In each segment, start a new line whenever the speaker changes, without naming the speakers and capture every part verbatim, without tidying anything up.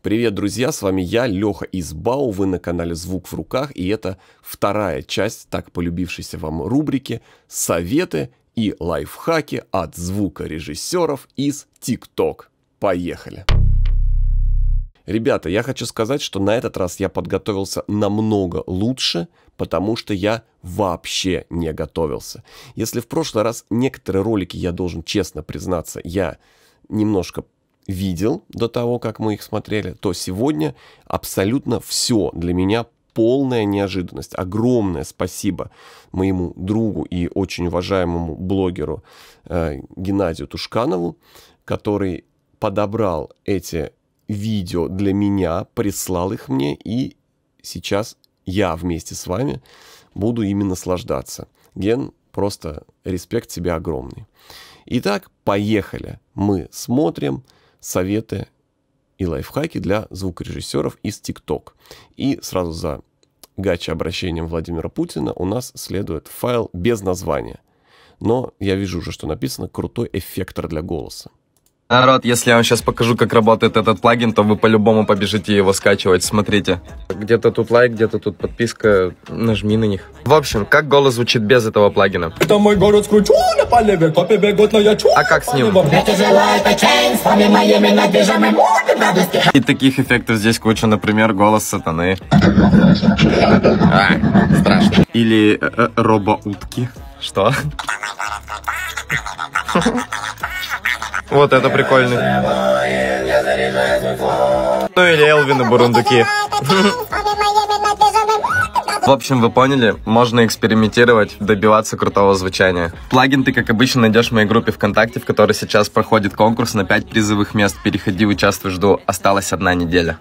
Привет, друзья, с вами я, Леха из БАУ, вы на канале «Звук в руках», и это вторая часть так полюбившейся вам рубрики «Советы и лайфхаки от звукорежиссеров из ТикТок». Поехали! Ребята, я хочу сказать, что на этот раз я подготовился намного лучше, потому что я вообще не готовился. Если в прошлый раз некоторые ролики, я должен честно признаться, я немножко видел до того, как мы их смотрели, то сегодня абсолютно все для меня полная неожиданность. Огромное спасибо моему другу и очень уважаемому блогеру э, Геннадию Тушканову, который подобрал эти видео для меня, прислал их мне, и сейчас я вместе с вами буду ими наслаждаться. Ген, просто респект тебе огромный. Итак, поехали. Мы смотрим советы и лайфхаки для звукорежиссеров из ТикТок. И сразу за гача-обращением Владимира Путина у нас следует файл без названия. Но я вижу уже, что написано «Крутой эффектор для голоса».
Народ, если я вам сейчас покажу, как работает этот плагин, то вы по-любому побежите его скачивать. Смотрите. Где-то тут лайк, где-то тут подписка. Нажми на них. В общем, как голос звучит без этого плагина? Это мой город скручу, на полеве, копи бегут, но я чу. А как с ним? И таких эффектов здесь куча, например, голос сатаны. А, страшно. Или э, э, робо-утки. Что? Вот это прикольный. Ну или Элвин и Бурундуки. В общем, вы поняли, можно экспериментировать, добиваться крутого звучания. Плагин ты, как обычно, найдешь в моей группе ВКонтакте, в которой сейчас проходит конкурс на пять призовых мест. Переходи, участвуй, жду. Осталась одна неделя.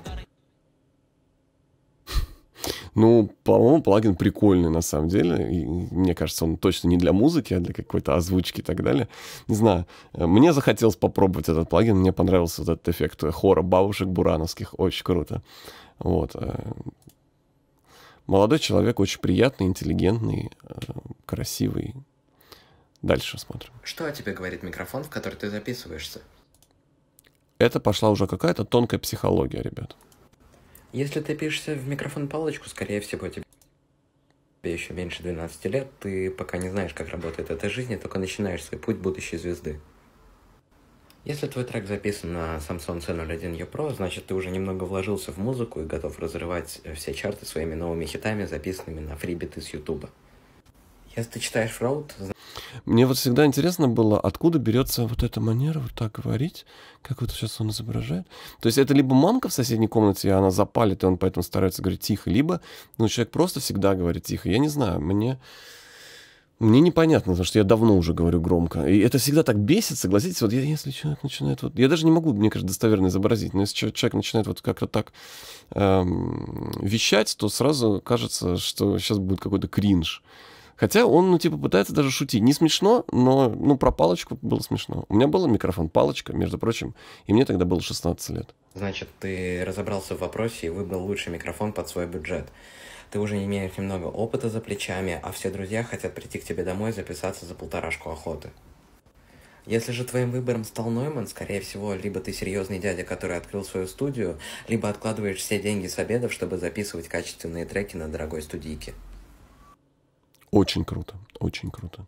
Ну, по-моему, плагин прикольный на самом деле. И мне кажется, он точно не для музыки, а для какой-то озвучки и так далее. Не знаю. Мне захотелось попробовать этот плагин. Мне понравился вот этот эффект хора бабушек бурановских. Очень круто. Вот. Молодой человек, очень приятный, интеллигентный, красивый. Дальше смотрим.
Что о тебе говорит микрофон, в который ты записываешься?
Это пошла уже какая-то тонкая психология, ребят.
Если ты пишешься в микрофон-палочку, скорее всего, тебе еще меньше двенадцати лет, ты пока не знаешь, как работает эта жизнь, и только начинаешь свой путь будущей звезды. Если твой трек записан на Samsung си ноль один ю про, значит, ты уже немного вложился в музыку и готов разрывать все чарты своими новыми хитами, записанными на фрибиты с Ютуба. Если ты читаешь фроуд...
Мне вот всегда интересно было, откуда берется вот эта манера вот так говорить, как вот сейчас он изображает. То есть это либо мамка в соседней комнате, и она запалит, и он поэтому старается говорить тихо, либо ну, человек просто всегда говорит тихо. Я не знаю, мне, мне непонятно, потому что я давно уже говорю громко. И это всегда так бесит, согласитесь. Вот я, если человек начинает... Вот, я даже не могу, мне кажется, достоверно изобразить, но если человек начинает вот как-то так эм, вещать, то сразу кажется, что сейчас будет какой-то кринж. Хотя он, ну, типа, пытается даже шутить. Не смешно, но, ну, про палочку было смешно. У меня был микрофон-палочка, между прочим, и мне тогда было шестнадцать лет.
Значит, ты разобрался в вопросе и выбрал лучший микрофон под свой бюджет. Ты уже имеешь немного опыта за плечами, а все друзья хотят прийти к тебе домой и записаться за полторашку охоты. Если же твоим выбором стал Нойман, скорее всего, либо ты серьезный дядя, который открыл свою студию, либо откладываешь все деньги с обедов, чтобы записывать качественные треки на дорогой студийке.
Очень круто, очень круто.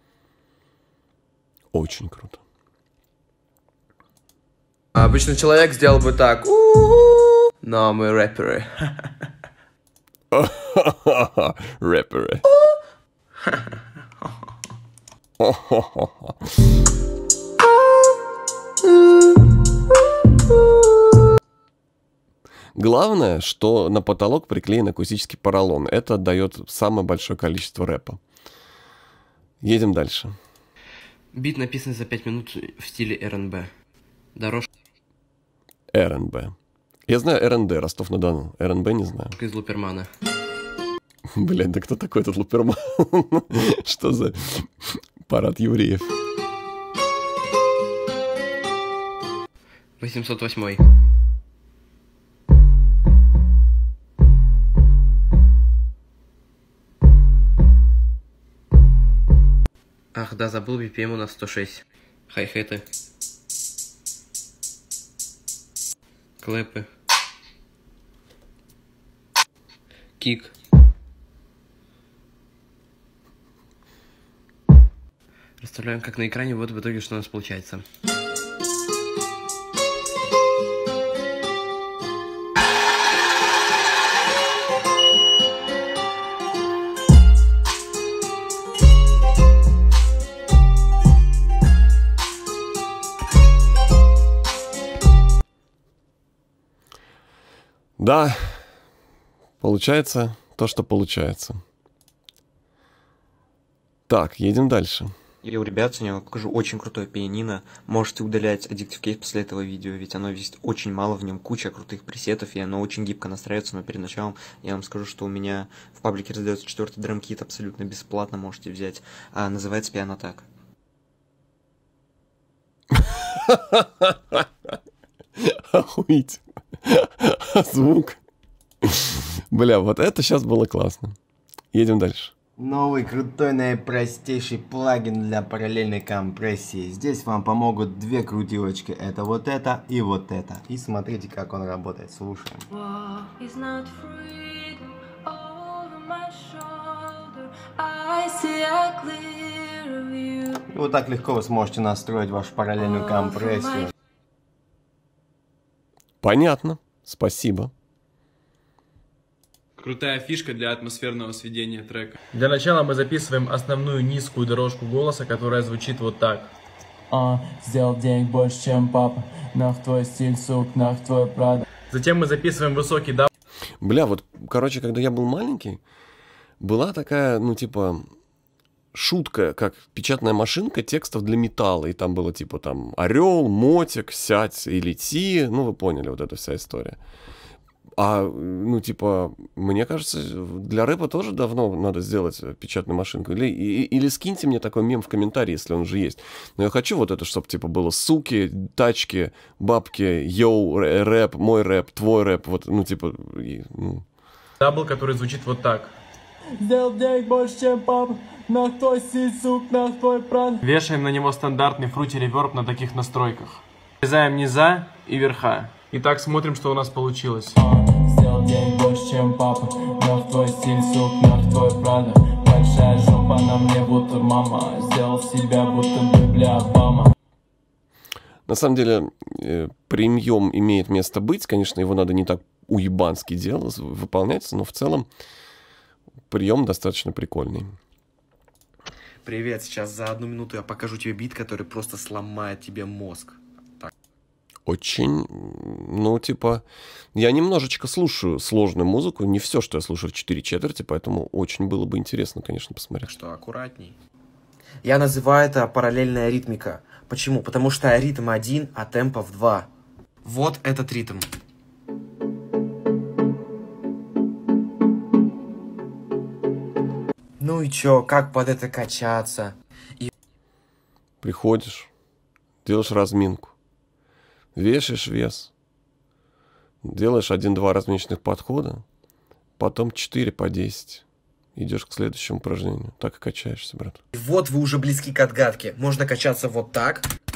Очень круто.
Обычный человек сделал бы так. Но мы рэперы.
Рэперы. Главное, что на потолок приклеен акустический поролон. Это дает самое большое количество рэпа. Едем дальше.
Бит написан за пять минут в стиле эр эн бэ. Дорожка
эр эн бэ. Я знаю эр эн дэ, Ростов-на-Дону. эр эн бэ не знаю.
из Лупермана.
Блядь, да кто такой этот Луперман? Что за парад евреев?
восемьсот восьмой. Ах, да, забыл, би пи эм у нас сто шесть. Хай-хеты. Клэпы.
Кик. Расставляем как на экране, вот в итоге что у нас получается.
Да, получается то, что получается. Так, едем дальше.
Йоу, ребят, сегодня я вам покажу очень крутое пианино. Можете удалять Addictive Case после этого видео, ведь оно весит очень мало, в нем куча крутых пресетов, и оно очень гибко настраивается. Но перед началом я вам скажу, что у меня в паблике раздается четвертый драмкит абсолютно бесплатно, можете взять. А, называется пиано так.
Охуеть. Звук. Бля, вот это сейчас было классно. Едем дальше.
Новый крутой наипростейший плагин для параллельной компрессии. Здесь вам помогут две крутилочки. Это вот это и вот это. И смотрите, как он работает. Слушаем. И вот так легко вы сможете настроить вашу параллельную компрессию.
Понятно. Спасибо.
Крутая фишка для атмосферного сведения трека.
Для начала мы записываем основную низкую дорожку голоса, которая звучит вот так. А, сделал денег больше, чем папа. Нах твой стиль, сук, нах твой Прада. Затем мы записываем высокий даб.
Бля, вот, короче, когда я был маленький, была такая, ну, типа, шутка, как печатная машинка текстов для металла. И там было, типа, там, орел, мотик, сядь и лети. Ну, вы поняли, вот эта вся история. А, ну, типа, мне кажется, для рэпа тоже давно надо сделать печатную машинку. Или, и, или скиньте мне такой мем в комментарии, если он уже есть. Но я хочу вот это, чтобы, типа, было суки, тачки, бабки, йоу, рэп, мой рэп, твой рэп. Вот, ну, типа, и, ну.
Дабл, который звучит вот так. Сделал денег больше, чем папа. Нах твой стиль, сук, нах твой Прада. Вешаем на него стандартный фрути реверб на таких настройках. Врезаем низа и верха. Итак, смотрим, что у нас получилось. Сделал денег больше, чем папа. Нах твой стиль, сук, нах твой Прада. Большая жопа на мне, будто мама. Сделал себя, будто бы, бля, Обама.
На самом деле, э, прием имеет место быть. Конечно, его надо не так уебански делать, выполнять, но в целом прием достаточно прикольный.
Привет, сейчас за одну минуту я покажу тебе бит, который просто сломает тебе мозг.
Очень, ну, типа, я немножечко слушаю сложную музыку, не все, что я слушаю в четыре четверти, поэтому очень было бы интересно, конечно, посмотреть.
Что, аккуратней.
Я называю это параллельная ритмика. Почему? Потому что ритм один, а темпо в два.
Вот этот ритм.
Ну и чё, как под это качаться? И...
Приходишь, делаешь разминку. Вешаешь вес, делаешь один-два разминочных подхода, потом четыре по десять. Идешь к следующему упражнению. Так и качаешься, брат.
И вот вы уже близки к отгадке. Можно качаться вот так.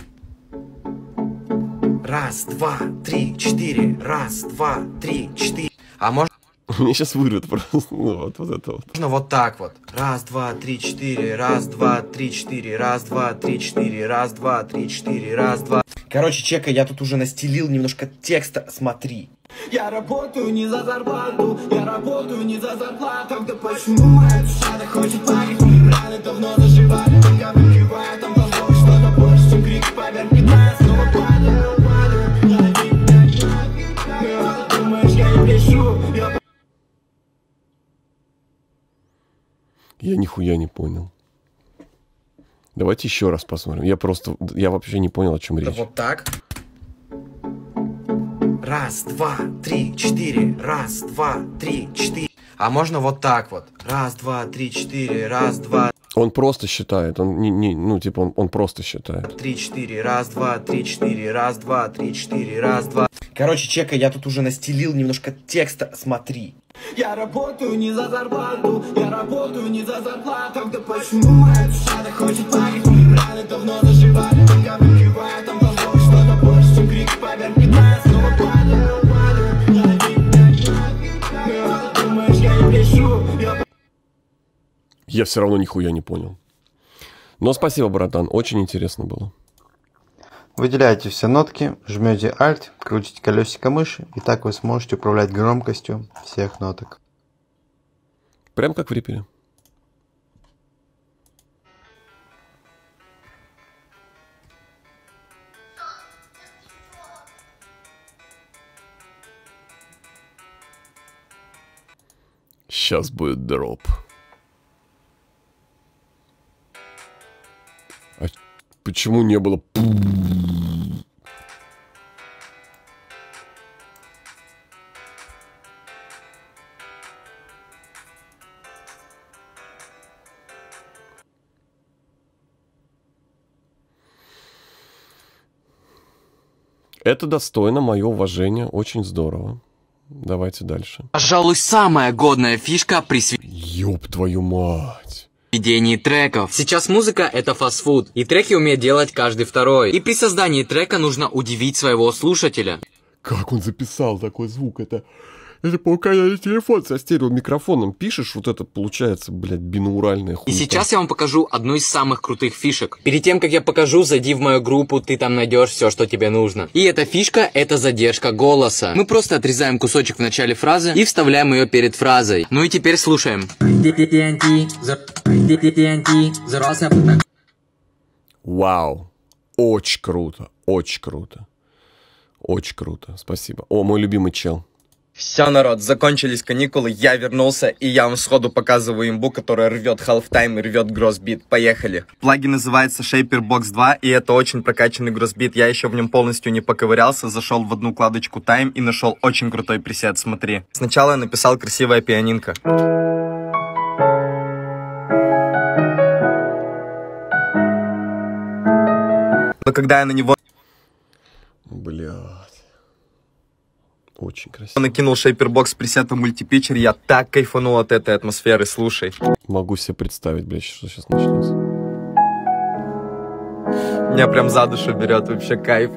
Раз, два, три, четыре. Раз, два, три, четыре. А можно...
Мне сейчас вырвет просто. Ну, вот, вот это вот.
Можно вот так вот. Раз, два, три, четыре. Раз, два, три, четыре. Раз, два, три, четыре. Раз, два, три, четыре. Раз, два. Короче, чекай, я тут уже настелил немножко текста. Смотри.
Я работаю не за зарплату, я работаю не за зарплату. Тогда почему моя душа так хочет плакать? Раны давно заживали, только выпивая там должно что-то больше, чем крик поверх кидая. Снова падаю, падаю. Думаешь, я не пишу?
Я нихуя не понял. Давайте еще раз посмотрим. Я просто, я вообще не понял, о чем речь.
Да вот так. Раз, два, три, четыре. Раз, два, три, четыре. А можно вот так вот. Раз, два, три, четыре. Раз, два.
Он просто считает. Он не, не, ну, типа, он, он просто считает.
Три, четыре. Раз, два, три, четыре. Раз, два, три, четыре. Раз, два. Короче, чекай, я тут уже настелил немножко текста. Смотри.
Я работаю не за зарплату, я работаю не за зарплату. Тогда почему моя душа так хочет плакать? Раны давно заживали, только выпивая там должно что-то больше, чем крик поверх кидая. Снова падаю, падаю. Думаешь, я не
Я все равно нихуя не понял. Но спасибо, братан, очень интересно было.
Выделяете все нотки, жмете Alt, крутите колесико мыши, и так вы сможете управлять громкостью всех ноток.
Прям как в рипере. Сейчас будет дроп. А почему не было? Это достойно мое уважение, очень здорово. Давайте дальше.
Пожалуй, самая годная фишка при
Ёб твою мать.
сведении треков. Сейчас музыка — это фастфуд, и треки умеет делать каждый второй. И при создании трека нужно удивить своего слушателя.
Как он записал такой звук? Это, это пока я телефон со стереомикрофоном пишешь, вот это получается, блядь, бинауральная хуйня.
И сейчас я вам покажу одну из самых крутых фишек. Перед тем, как я покажу, зайди в мою группу, ты там найдешь все, что тебе нужно. И эта фишка — это задержка голоса. Мы просто отрезаем кусочек в начале фразы и вставляем ее перед фразой. Ну и теперь слушаем.
Вау. Очень круто, очень круто. Очень круто, спасибо. О, мой любимый чел.
Все, народ, закончились каникулы, я вернулся, и я вам сходу показываю имбу, которая рвет halftime и рвет гроссбит. Поехали. Плагин называется Shaperbox два, и это очень прокачанный гроссбит. Я еще в нем полностью не поковырялся, зашел в одну вкладочку Time и нашел очень крутой пресет, смотри. Сначала я написал красивая пианинка. Но когда я на него...
Блядь. Очень красиво.
Накинул Shaperbox пресета мультипичер, я так кайфанул от этой атмосферы, слушай.
Могу себе представить, блядь, что сейчас начнется.
Меня прям за душу берет, вообще кайф.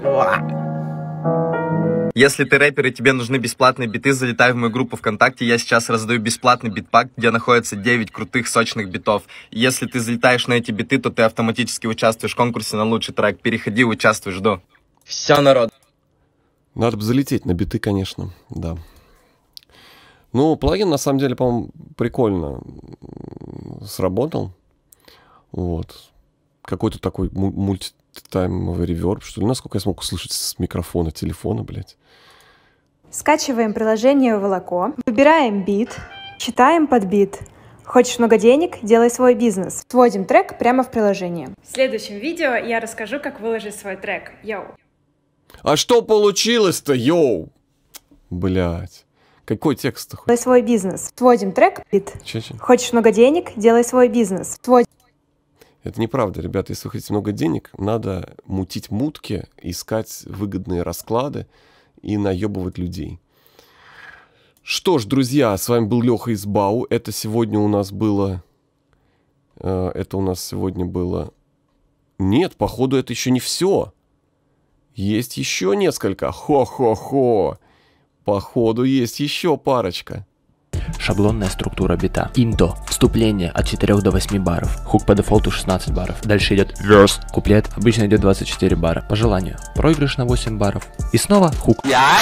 Если ты рэпер и тебе нужны бесплатные биты, залетай в мою группу ВКонтакте, я сейчас раздаю бесплатный битпак, где находится девять крутых сочных битов. И если ты залетаешь на эти биты, то ты автоматически участвуешь в конкурсе на лучший трек. Переходи, участвуй, жду. Все, народ.
Надо бы залететь на биты, конечно, да. Ну, плагин, на самом деле, по-моему, прикольно сработал. Вот. Какой-то такой мультитаймовый реверб, что ли. Насколько я смог услышать с микрофона телефона, блядь.
Скачиваем приложение Волоко, выбираем бит, читаем под бит. Хочешь много денег? Делай свой бизнес. Сводим трек прямо в приложение. В следующем видео я расскажу, как выложить свой трек. Йоу!
А что получилось-то, йоу? Блядь. Какой текст-то?
Делай свой бизнес. Сводим трек, бит.
Че-че?
Хочешь много денег? Делай свой бизнес. Сводим.
Это неправда, ребята. Если вы хотите много денег, надо мутить мутки, искать выгодные расклады и наебывать людей. Что ж, друзья, с вами был Леха из Бау. Это сегодня у нас было... Э, это у нас сегодня было... Нет, походу, это еще не все. Есть еще несколько. Хо-хо-хо. Походу, есть еще парочка.
Шаблонная структура бита. Интро. Вступление от четырёх до восьми баров. Хук по дефолту шестнадцать баров. Дальше идет верс. Куплет обычно идет двадцать четыре бара. По желанию. Проигрыш на восемь баров. И снова хук.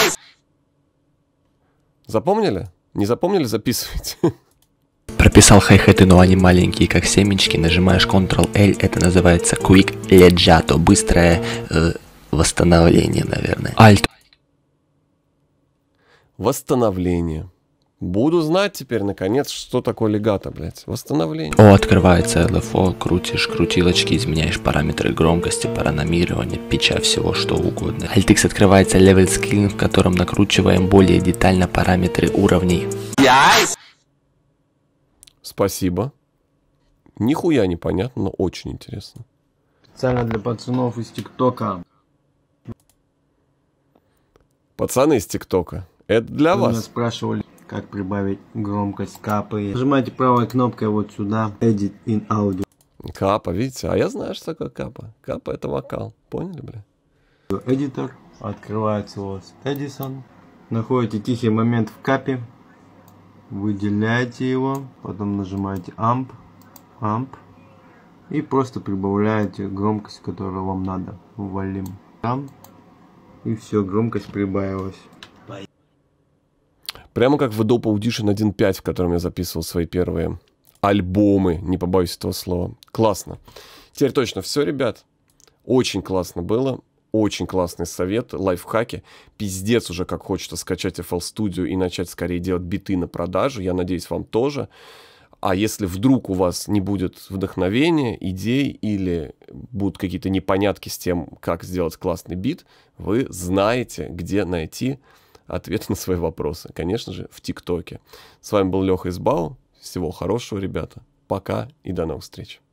Запомнили? Не запомнили? Записывайте.
Прописал хай-хеты, но они маленькие, как семечки. Нажимаешь контрол эл. Это называется Quick Legato. Быстрое э, восстановление, наверное. Alt.
Восстановление. Буду знать теперь, наконец, что такое легато, блядь. Восстановление.
О, открывается эл эф о, крутишь крутилочки, изменяешь параметры громкости, параномирования, питча, всего что угодно. Alt X открывается level screen, в котором накручиваем более детально параметры уровней. Yes!
Спасибо. Нихуя непонятно, но очень интересно.
Специально для пацанов из ТикТока.
Пацаны из ТикТока. Это для
Вы
вас.
Меня спрашивали, как прибавить громкость капы. Нажимаете правой кнопкой вот сюда. Edit in Audio.
Капа, видите? А я знаю, что такое капа. Капа — это вокал. Поняли, бля?
Эдитор. Открывается у вас Эдисон. Находите тихий момент в капе. Выделяете его. Потом нажимаете Amp. Амп. И просто прибавляете громкость, которую вам надо. Ввалим. Там. И все, громкость прибавилась.
Прямо как в Adobe Audition один точка пять, в котором я записывал свои первые альбомы, не побоюсь этого слова. Классно. Теперь точно все, ребят. Очень классно было. Очень классный совет, лайфхаки. Пиздец уже как хочется скачать эф эл Studio и начать скорее делать биты на продажу. Я надеюсь, вам тоже. А если вдруг у вас не будет вдохновения, идей или будут какие-то непонятки с тем, как сделать классный бит, вы знаете, где найти ответы на свои вопросы. Конечно же, в ТикТоке. С вами был Леха из Бау. Всего хорошего, ребята. Пока и до новых встреч.